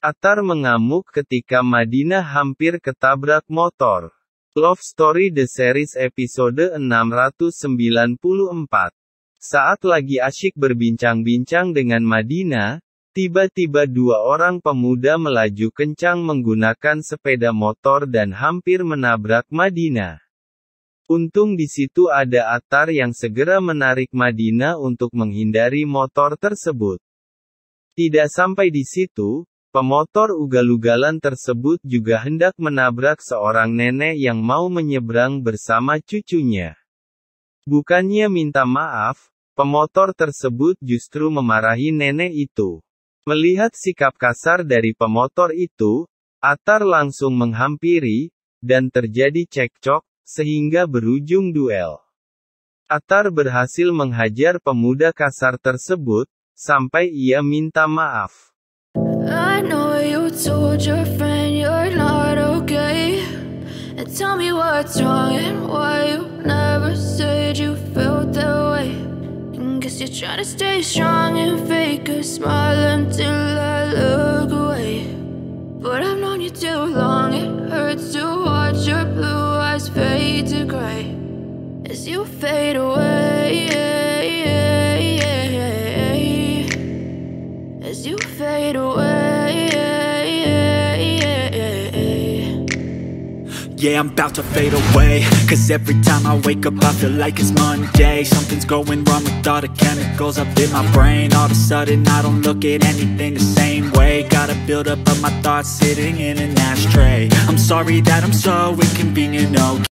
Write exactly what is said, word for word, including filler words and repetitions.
Attar mengamuk ketika Madinah hampir ketabrak motor. Love Story The Series episode enam ratus sembilan puluh empat. Saat lagi asyik berbincang-bincang dengan Madinah, tiba-tiba dua orang pemuda melaju kencang menggunakan sepeda motor dan hampir menabrak Madinah. Untung di situ ada Attar yang segera menarik Madinah untuk menghindari motor tersebut. Tidak sampai di situ, pemotor ugal-ugalan tersebut juga hendak menabrak seorang nenek yang mau menyeberang bersama cucunya. Bukannya minta maaf, pemotor tersebut justru memarahi nenek itu. Melihat sikap kasar dari pemotor itu, Attar langsung menghampiri, dan terjadi cekcok, sehingga berujung duel. Attar berhasil menghajar pemuda kasar tersebut, sampai ia minta maaf. I know you told your friend you're not okay, and tell me what's wrong and why you never said you felt that way. And guess you're trying to stay strong and fake a smile until I look away. But I've known you too long, it hurts to watch your blue eyes fade to gray as you fade away, as you fade away. Yeah, I'm about to fade away, cause every time I wake up I feel like it's Monday. Something's going wrong with all the chemicals up in my brain. All of a sudden I don't look at anything the same way. Gotta build up of my thoughts sitting in an ashtray. I'm sorry that I'm so inconvenient, okay?